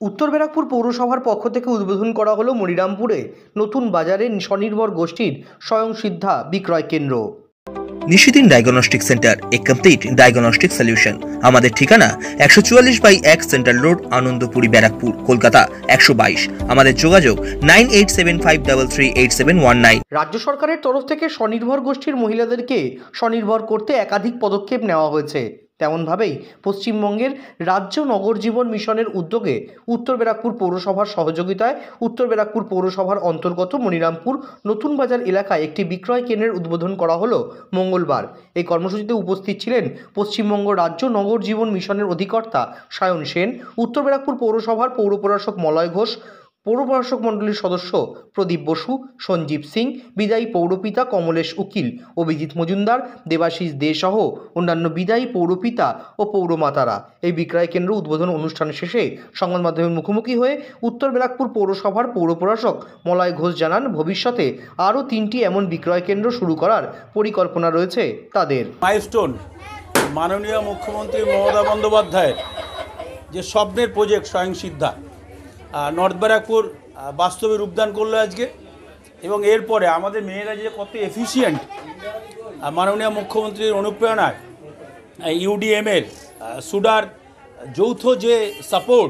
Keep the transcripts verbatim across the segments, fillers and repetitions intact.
উত্তর ব্যারাকপুর পৌরসভার পক্ষ থেকে উদ্বোধন করা হলো মনিরামপুরে নতুন বাজারে স্বনির্ভর গোষ্ঠীর স্বয়ংসিদ্ধা বিক্রয় কেন্দ্র। Nishidin diagnostic centre, a complete diagnostic solution. আমাদের ঠিকানা একশো চুয়াল্লিশ বাই এক সেন্ট্রাল রোড, আনন্দপুরি, ব্যারাকপুর, কলকাতা একশো বাইশ। আমাদের যোগাযোগ nine eight seven five three three eight seven one nine. রাজ্য সরকারের তরফ থেকে স্বনির্ভর গোষ্ঠীর মহিলাদেরকে স্বনির্ভর করতে একাধিক পদক্ষেপ নেওয়া হয়েছে। তেমনভাবেই পশ্চিমবঙ্গের রাজ্য নগর জীবন মিশনের উদ্যোগে উত্তর ব্যারাকপুর পৌরসভার সহযোগিতায় উত্তর ব্যারাকপুর পৌরসভার অন্তর্গত মনিরামপুর নতুন বাজার এলাকায় একটি বিক্রয় কেন্দ্রের উদ্বোধন করা হলো মঙ্গলবার। এই কর্মসূচিতে উপস্থিত ছিলেন পশ্চিমবঙ্গ রাজ্য নগর জীবন মিশনের অধিকর্তা সায়ন সেন, উত্তর ব্যারাকপুর পৌরসভার পৌর প্রশাসক মলয় ঘোষ, পৌর প্রশাসক মণ্ডলীর সদস্য প্রদীপ বসু, সঞ্জীব সিং, বিদায়ী পৌরপিতা কমলেশ উকিল, অভিজিৎ মজুমদার, দেবাশিস দে সহ অন্যান্য বিদায়ী পৌরপিতা ও পৌরমাতারা। এই বিক্রয় কেন্দ্র উদ্বোধন অনুষ্ঠান শেষে সংবাদ মাধ্যমের মুখোমুখি হয়ে উত্তর ব্যারাকপুর পৌরসভার পৌর প্রশাসক মলয় ঘোষ জানান, ভবিষ্যতে আরও তিনটি এমন বিক্রয় কেন্দ্র শুরু করার পরিকল্পনা রয়েছে তাদের। মাইলস্টোন মাননীয় মুখ্যমন্ত্রী মমতা বন্দ্যোপাধ্যায়ের যে স্বপ্নের প্রজেক্ট স্বয়ংসিদ্ধা নর্থ ব্যারাকপুর বাস্তবে রূপদান করলো আজকে, এবং এরপরে আমাদের মেয়েরা যে কত এফিসিয়েন্ট মাননীয় মুখ্যমন্ত্রীর অনুপ্রেরণায় ইউডিএমের সুডার যৌথ যে সাপোর্ট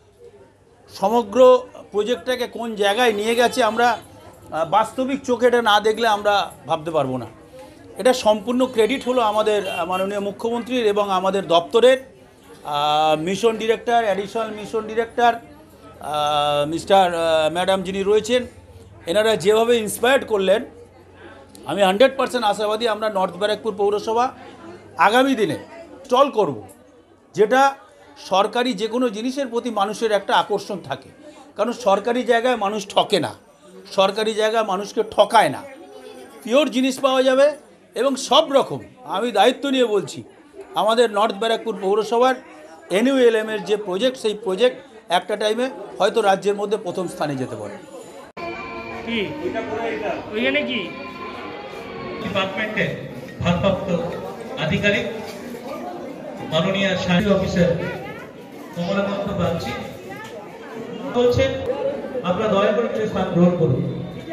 সমগ্র প্রজেক্টটাকে কোন জায়গায় নিয়ে গেছে আমরা বাস্তবিক চোখে এটা না দেখলে আমরা ভাবতে পারবো না। এটা সম্পূর্ণ ক্রেডিট হলো আমাদের মাননীয় মুখ্যমন্ত্রীর এবং আমাদের দপ্তরের mission director, additional mission director mister madam যিনি রয়েছেন, এনারা যেভাবে ইন্সপায়ার্ড করলেন, আমি হান্ড্রেড পার্সেন্ট আশাবাদী আমরা নর্থ ব্যারাকপুর পৌরসভা আগামী দিনে স্টল করব, যেটা সরকারি যে কোনো জিনিসের প্রতি মানুষের একটা আকর্ষণ থাকে। কারণ সরকারি জায়গায় মানুষ ঠকে না, সরকারি জায়গায় মানুষকে ঠকায় না, পিওর জিনিস পাওয়া যাবে এবং সব রকম। আমি দায়িত্ব নিয়ে বলছি, আমাদের নর্থ ব্যারাকপুর পৌরসভার এনইউএলএমের যে প্রজেক্ট, সেই প্রজেক্ট একটা টাইমে হয়তো রাজ্যের মধ্যে প্রথম স্থানে যেতে পারে। কি ওইখানে কি ডিপার্টমেন্টের ভারপ্রাপ্ত আধিকারিক মাননীয় শারীর অফিসার কমলাকান্ত বাগচি বলছেন, আপনারা দয়া করে একটু স্থান গ্রহণ করুন।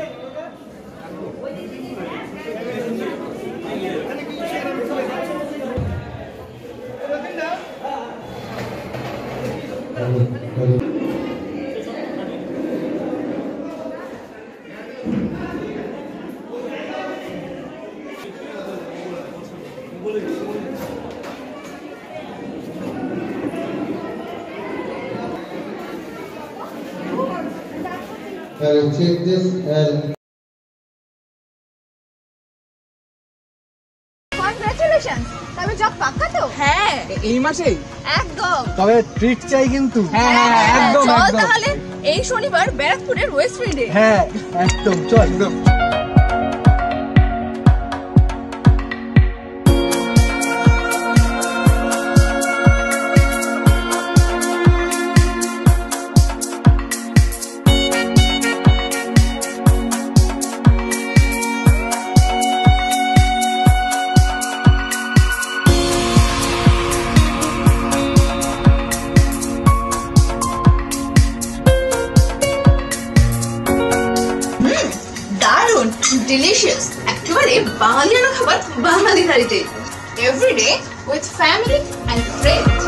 I'll check this and Congratulations! তবে জব পাক্কা তো? হ্যাঁ, এই মাসেই একদম। তবে ট্রিট চাই কিন্তু। হ্যাঁ হ্যাঁ একদম একদম। চল তাহলে এই শনিবার ব্যারাকপুরের ওয়েস্ট ফিল্ডে। হ্যাঁ একদম, চল একদম। Delicious, একেবারে বাঙালিয়ানা খাবার বাঙালি থালিতে। Every day with family and friends.